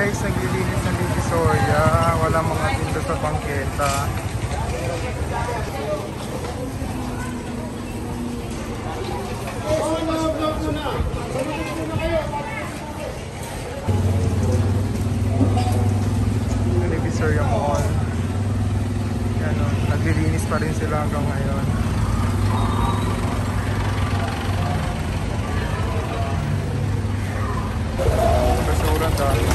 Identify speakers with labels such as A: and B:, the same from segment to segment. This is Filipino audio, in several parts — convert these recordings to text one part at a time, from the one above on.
A: guys, naglilinis ng Divisoria. Wala mga tinda sa bangketa. Divisoria Mall. Yan, naglilinis pa rin sila hanggang ngayon. Basura dahil.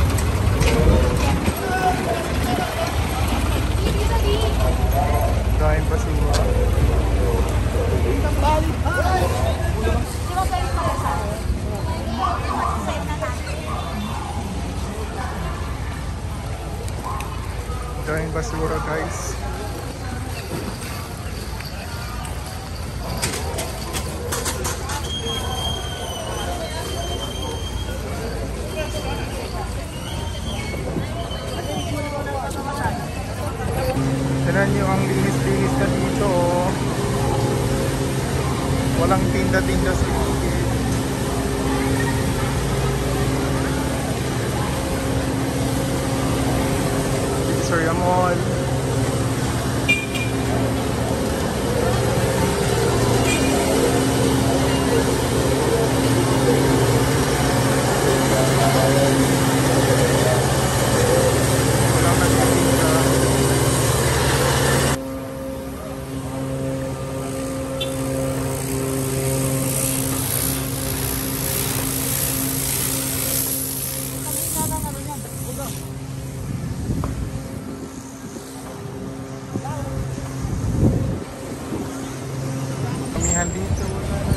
A: Dahil basura. Dahil basura guys. Tignan nyo ang linis-linis na dito, oh. Walang tinda-tinda sa gilid. Divisoria Mall. Walang nagtitinda. Kamihan dito, wala